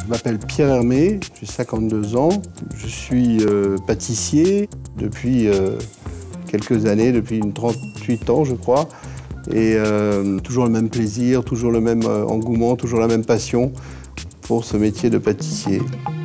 m'appelle Pierre Hermé, j'ai 52 ans. Je suis pâtissier depuis quelques années, depuis 38 ans je crois. Et toujours le même plaisir, toujours le même engouement, toujours la même passion pour ce métier de pâtissier.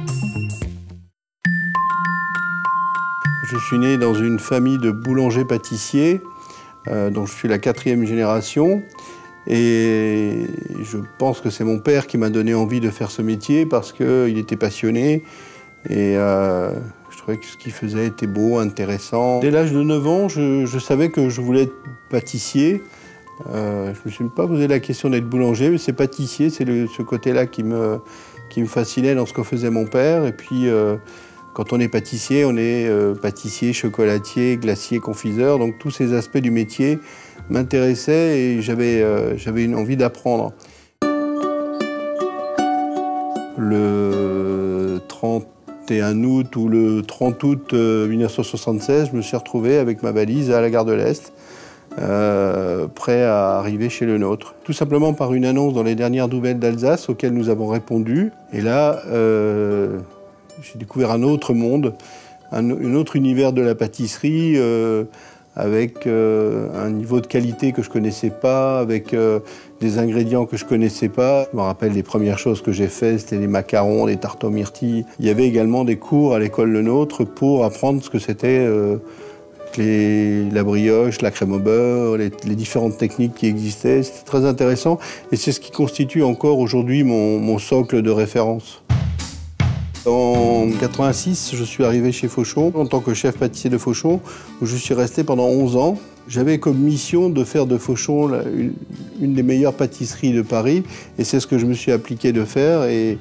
Je suis né dans une famille de boulangers-pâtissiers, dont je suis la 4e génération. Et je pense que c'est mon père qui m'a donné envie de faire ce métier parce qu'il était passionné et je trouvais que ce qu'il faisait était beau, intéressant. Dès l'âge de 9 ans, je savais que je voulais être pâtissier. Je ne me suis pas posé la question d'être boulanger, mais c'est pâtissier, c'est ce côté-là qui me fascinait dans ce que faisait mon père. Et puis, quand on est pâtissier, on est pâtissier, chocolatier, glacier, confiseur. Donc tous ces aspects du métier m'intéressaient et j'avais une envie d'apprendre. Le 31 août ou le 30 août 1976, je me suis retrouvé avec ma valise à la gare de l'Est, prêt à arriver chez le nôtre. Tout simplement par une annonce dans les dernières nouvelles d'Alsace auxquelles nous avons répondu. Et là, j'ai découvert un autre monde, un autre univers de la pâtisserie, avec un niveau de qualité que je ne connaissais pas, avec des ingrédients que je ne connaissais pas. Je me rappelle les premières choses que j'ai faites, c'était des macarons, des tartes aux myrtilles. Il y avait également des cours à l'école Le Nôtre pour apprendre ce que c'était la brioche, la crème au beurre, les différentes techniques qui existaient. C'était très intéressant et c'est ce qui constitue encore aujourd'hui mon socle de référence. En 86, je suis arrivé chez Fauchon en tant que chef pâtissier de Fauchon, où je suis resté pendant 11 ans. J'avais comme mission de faire de Fauchon une des meilleures pâtisseries de Paris, et c'est ce que je me suis appliqué de faire. Et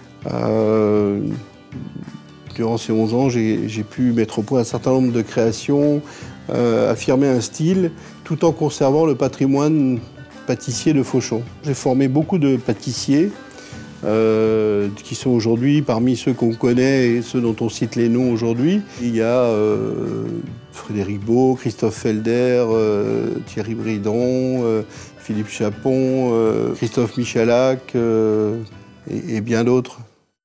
durant ces 11 ans, j'ai pu mettre au point un certain nombre de créations, affirmer un style, tout en conservant le patrimoine pâtissier de Fauchon. J'ai formé beaucoup de pâtissiers, qui sont aujourd'hui parmi ceux qu'on connaît et ceux dont on cite les noms aujourd'hui. Il y a Frédéric Beau, Christophe Felder, Thierry Bridon, Philippe Chapon, Christophe Michalak et bien d'autres.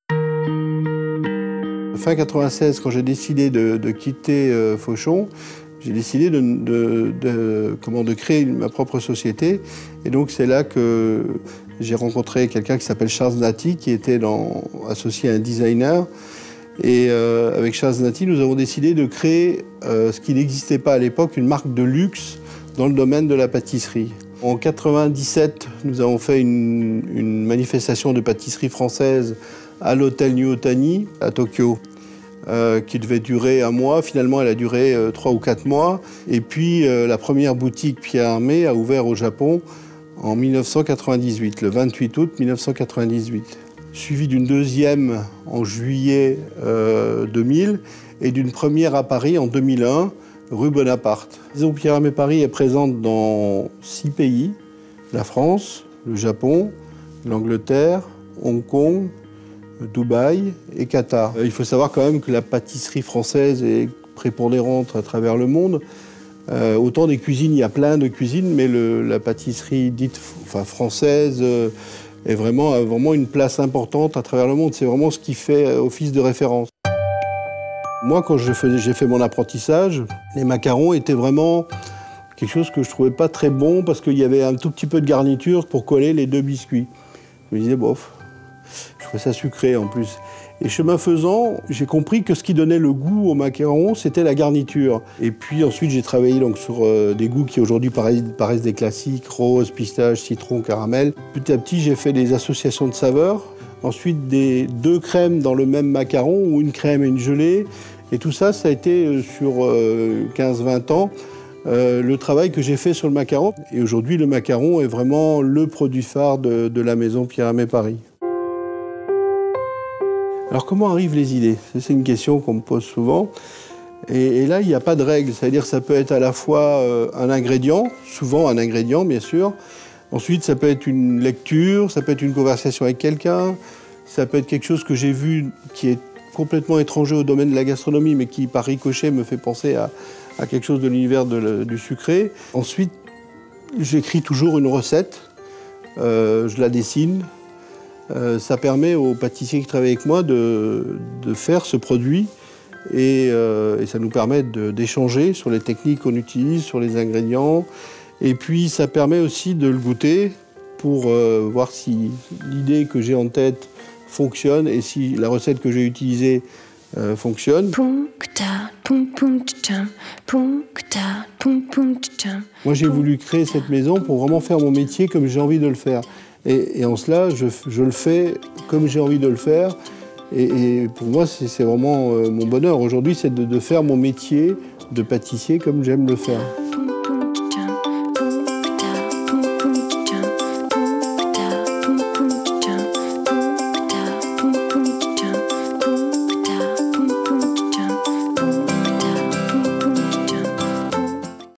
Fin 96, quand j'ai décidé de quitter Fauchon, j'ai décidé de créer ma propre société. Et donc c'est là que j'ai rencontré quelqu'un qui s'appelle Charles Nati, qui était associé à un designer. Et avec Charles Nati, nous avons décidé de créer ce qui n'existait pas à l'époque, une marque de luxe dans le domaine de la pâtisserie. En 97, nous avons fait une manifestation de pâtisserie française à l'hôtel New Otani à Tokyo, qui devait durer 1 mois. Finalement, elle a duré 3 ou 4 mois. Et puis, la première boutique Pierre Hermé a ouvert au Japon en 1998, le 28 août 1998. Suivi d'une deuxième en juillet 2000 et d'une première à Paris en 2001, rue Bonaparte. La maison Pierre Hermé Paris est présente dans 6 pays, la France, le Japon, l'Angleterre, Hong Kong, Dubaï et Qatar. Il faut savoir quand même que la pâtisserie française est prépondérante à travers le monde. Autant des cuisines, il y a plein de cuisines, mais la pâtisserie dite française a vraiment une place importante à travers le monde. C'est vraiment ce qui fait office de référence. Moi, quand j'ai fait mon apprentissage, les macarons étaient vraiment quelque chose que je ne trouvais pas très bon parce qu'il y avait un tout petit peu de garniture pour coller les 2 biscuits. Je me disais, bof, je trouvais ça sucré en plus. Et chemin faisant, j'ai compris que ce qui donnait le goût aux macarons, c'était la garniture. Et puis ensuite, j'ai travaillé donc sur des goûts qui aujourd'hui paraissent des classiques, rose, pistache, citron, caramel. Petit à petit, j'ai fait des associations de saveurs. Ensuite, 2 crèmes dans le même macaron, ou une crème et une gelée. Et tout ça, ça a été sur 15-20 ans le travail que j'ai fait sur le macaron. Et aujourd'hui, le macaron est vraiment le produit phare de la maison Pierre Hermé Paris. Alors comment arrivent les idées? C'est une question qu'on me pose souvent. Et là, il n'y a pas de règle. C'est-à-dire que ça peut être à la fois un ingrédient, souvent un ingrédient bien sûr. Ensuite, ça peut être une lecture, ça peut être une conversation avec quelqu'un. Ça peut être quelque chose que j'ai vu qui est complètement étranger au domaine de la gastronomie, mais qui par ricochet me fait penser à quelque chose de l'univers du sucré. Ensuite, j'écris toujours une recette, je la dessine. ça permet aux pâtissiers qui travaillent avec moi de faire ce produit et ça nous permet d'échanger sur les techniques qu'on utilise, sur les ingrédients. Et puis ça permet aussi de le goûter pour voir si l'idée que j'ai en tête fonctionne et si la recette que j'ai utilisée fonctionne. Moi, j'ai voulu créer cette maison pour vraiment faire mon métier comme j'ai envie de le faire. Et en cela, je le fais comme j'ai envie de le faire. Et pour moi, c'est vraiment mon bonheur. Aujourd'hui, c'est de faire mon métier de pâtissier comme j'aime le faire.